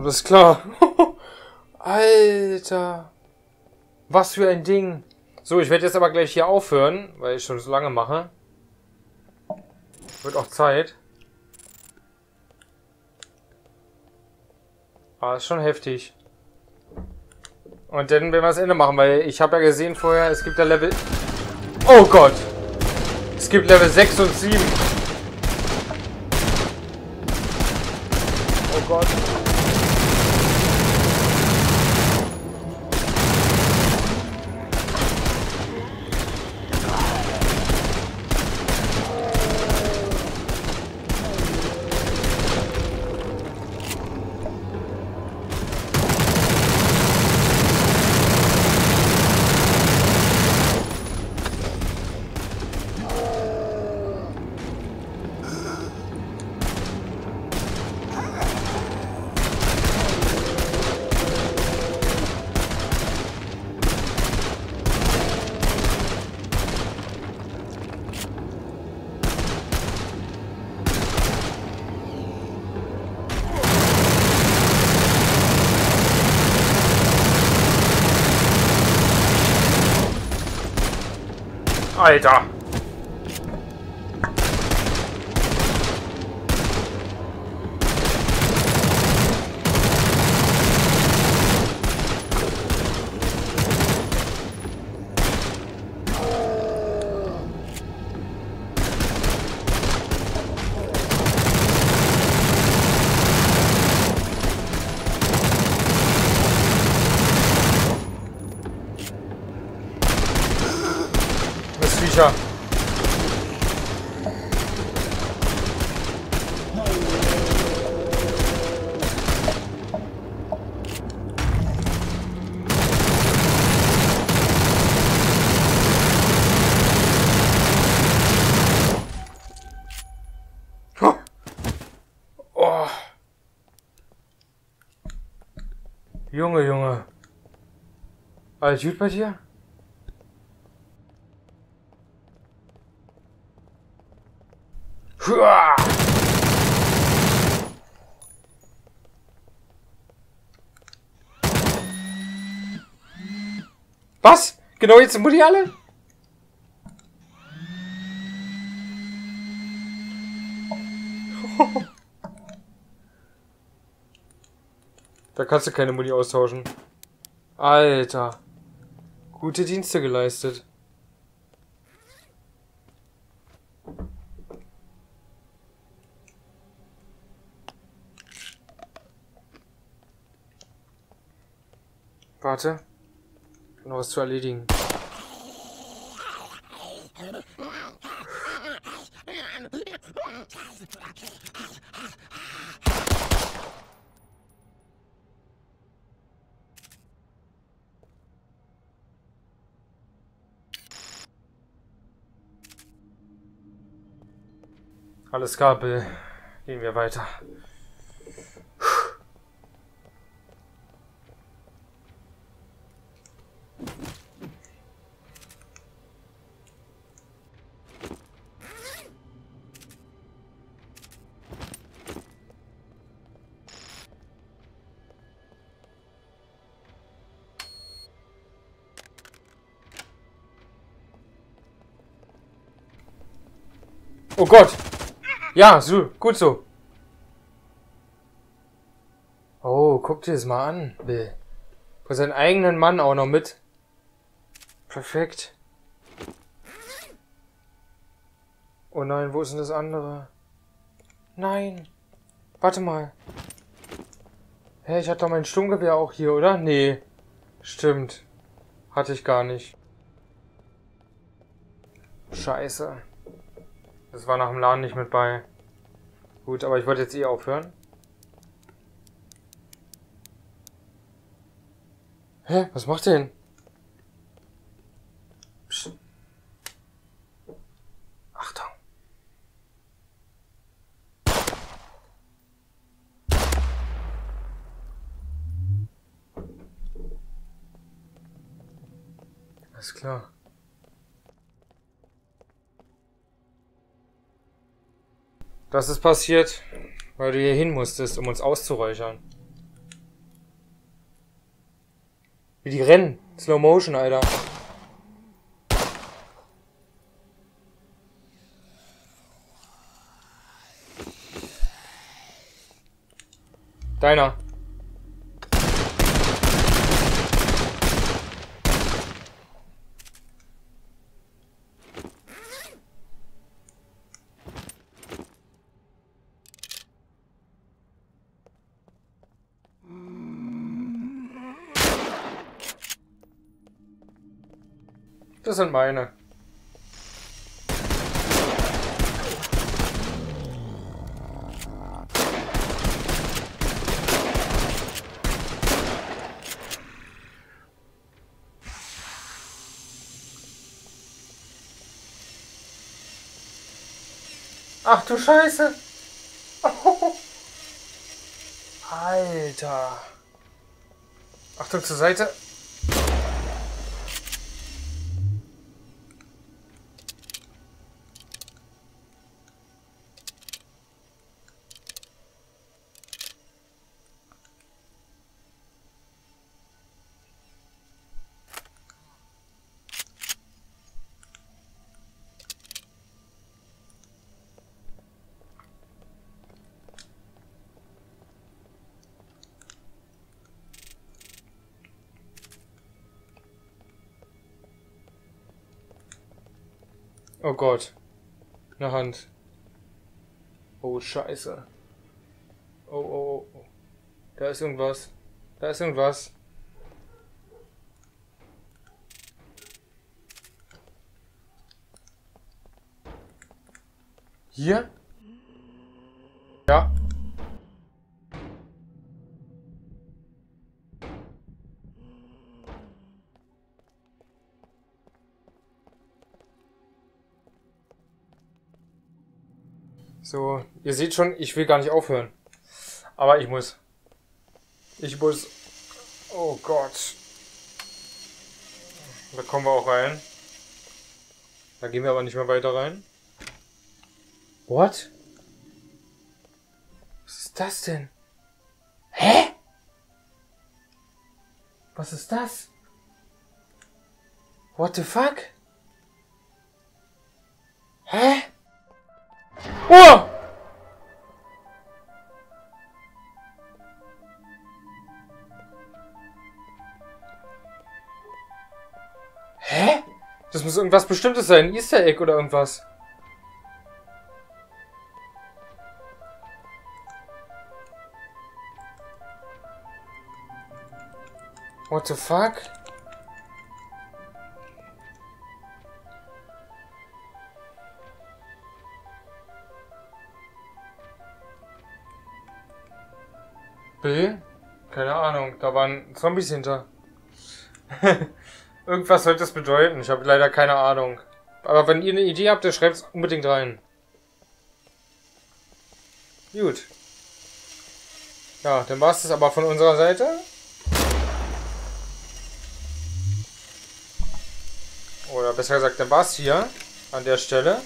Alles klar. Alter. Was für ein Ding. So, ich werde jetzt aber gleich hier aufhören, weil ich schon so lange mache. Wird auch Zeit. Ah, ist schon heftig. Und dann werden wir das Ende machen, weil ich habe ja gesehen vorher, es gibt ja Level... Oh Gott! Es gibt Level 6 und 7. Oh Gott. Alter! Viecher. Oh. Junge, Junge. Alles gut bei dir? Was? Genau jetzt sind die alle? Da kannst du keine Muni austauschen. Alter. Gute Dienste geleistet. Warte. Noch was zu erledigen. Alles klar, Bill. Gehen wir weiter. Oh Gott! Ja, so, gut so. Oh, guck dir das mal an, Bill. Für seinen eigenen Mann auch noch mit. Perfekt. Oh nein, wo ist denn das andere? Nein. Warte mal. Hä, ich hatte doch mein Sturmgewehr auch hier, oder? Nee. Stimmt. Hatte ich gar nicht. Scheiße. Das war nach dem Laden nicht mit bei. Gut, aber ich wollte jetzt eh aufhören. Hä? Was macht der denn? Psst. Achtung. Alles klar. Das ist passiert, weil du hier hin musstest, um uns auszuräuchern. Wie die rennen. Slow Motion, Alter. Deiner. Das sind meine. Ach du Scheiße. Oh. Alter. Achtung zur Seite. Oh Gott. Eine Hand. Oh Scheiße. Oh, oh, oh. Da ist irgendwas. Da ist irgendwas. Hier? Ja. So, ihr seht schon, ich will gar nicht aufhören. Aber ich muss. Ich muss. Oh Gott. Da kommen wir auch rein. Da gehen wir aber nicht mehr weiter rein. What? Was ist das denn? Hä? Was ist das? What the fuck? Hä? Oh! Hä? Das muss irgendwas Bestimmtes sein. Ein Easter Egg oder irgendwas. What the fuck? B? Keine Ahnung, da waren Zombies hinter. Irgendwas sollte das bedeuten, ich habe leider keine Ahnung. Aber wenn ihr eine Idee habt, dann schreibt es unbedingt rein. Gut. Ja, dann war es das aber von unserer Seite. Oder besser gesagt, dann war es hier an der Stelle.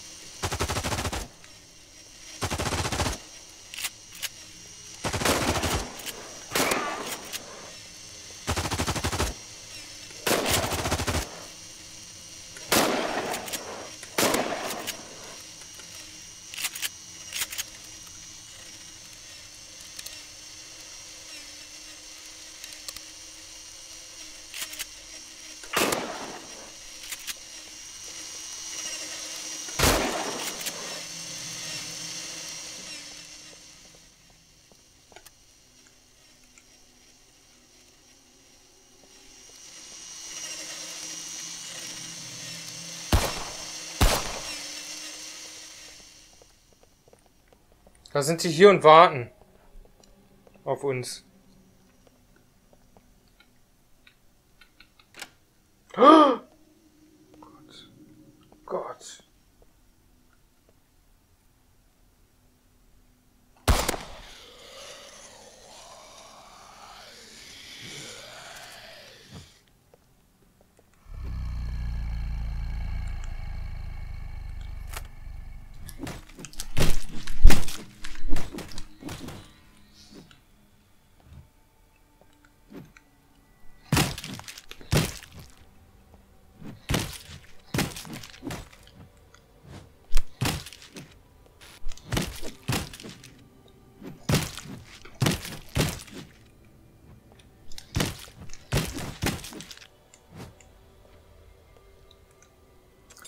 Da sind sie hier und warten auf uns. Oh Gott. Gott.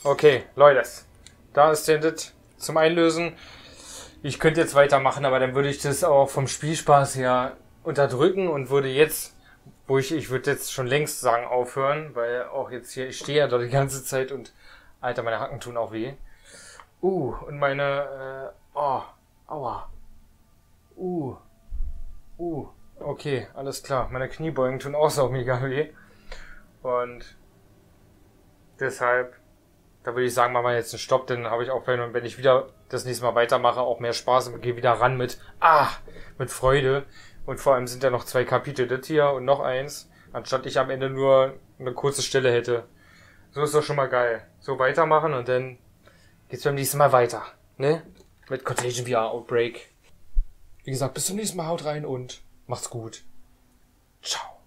Okay, Leute. Da ist das zum Einlösen. Ich könnte jetzt weitermachen, aber dann würde ich das auch vom Spielspaß her unterdrücken und würde jetzt, ich würde jetzt schon längst sagen aufhören, weil auch jetzt hier, ich stehe ja da die ganze Zeit und Alter, meine Hacken tun auch weh. Und meine, aua. Okay, alles klar. Meine Kniebeugen tun auch so mega weh. Und deshalb, da würde ich sagen, machen wir jetzt einen Stopp, dann habe ich auch, wenn ich wieder das nächste Mal weitermache, auch mehr Spaß und gehe wieder ran mit Freude. Und vor allem sind ja noch 2 Kapitel, das hier und noch eins, anstatt ich am Ende nur eine kurze Stelle hätte. So ist doch schon mal geil. So weitermachen und dann geht's beim nächsten Mal weiter, ne? Mit Contagion VR Outbreak. Wie gesagt, bis zum nächsten Mal, haut rein und macht's gut. Ciao.